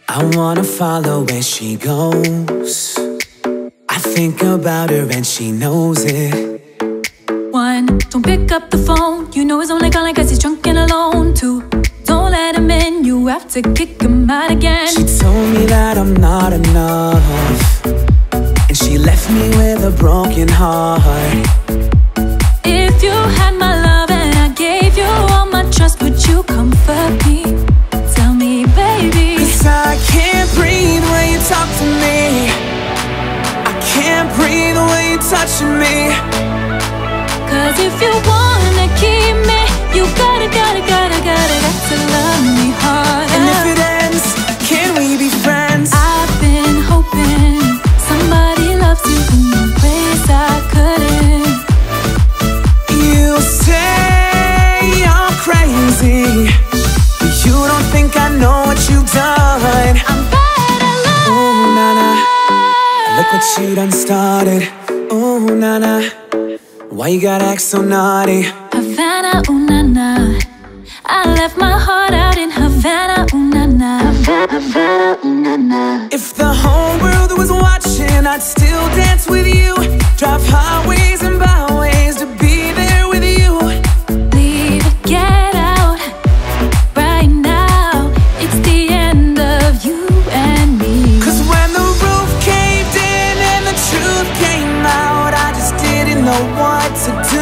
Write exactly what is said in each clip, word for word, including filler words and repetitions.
I wanna follow where she goes. I think about her and she knows it. One, don't pick up the phone. You know he's only calling cause he's drunk and alone. Two, don't let him in, you have to kick him out again. She told me that I'm not enough, and she left me with a broken heart. If you had my love and I gave you all my trust, would you comfort me? Tell me, baby. Cause I can't breathe when you talk to me. I can't breathe when you're touching me. Cause if you wanna keep me, you gotta, gotta, gotta, gotta, got to love me harder. And if it ends, can we be friends? I've been hoping somebody loves you in ways I couldn't. You say I'm crazy, but you don't think I know what you've done. I'm bad at love. Ooh, na-na, look what you done started. Ooh, na-na, why you gotta act so naughty? Havana, ooh na na, I left my heart out in Havana, ooh na na. Havana, ooh na na. If the whole world was watching, I'd still dance with you. Drive highways and byways to be there with you. Leave, get out, right now. It's the end of you and me. Cause when the roof caved in and the truth came out, I just didn't know what to do.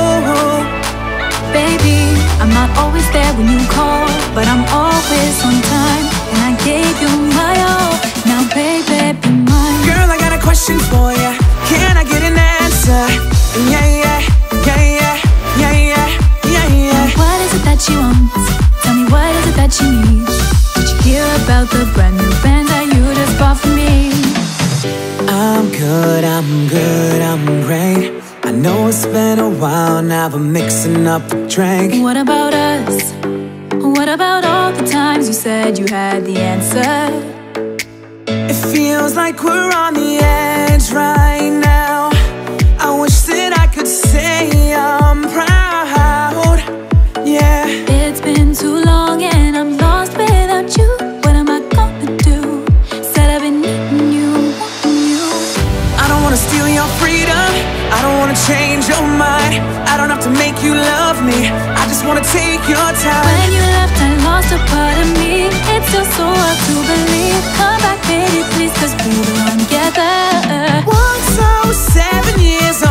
Baby, I'm not always there when you call, but I'm always on time, and I gave you my all. Now baby, be mine. Girl, I got a question for ya. Can I get an answer? Yeah, yeah, yeah, yeah, yeah, yeah, yeah, yeah. What is it that you want? Tell me what is it that you need? Did you hear about the brand new band that you just bought for me? I'm good, I'm good, I'm great. I know it's been a while now, but mixing up the drink. What about us? What about all the times you said you had the answer? It feels like we're on the edge right now. I wish that I could say I'm proud. Yeah. It's been too long and I'm lost without you. What am I gonna do? Said I've been needing you, wanting you. I don't wanna steal your freedom, I don't wanna change your mind. I don't have to make you love me, I just wanna take your time. When you left I lost a part of me. It's still so hard to believe. Come back baby please, cause we belong together. Once I was seven years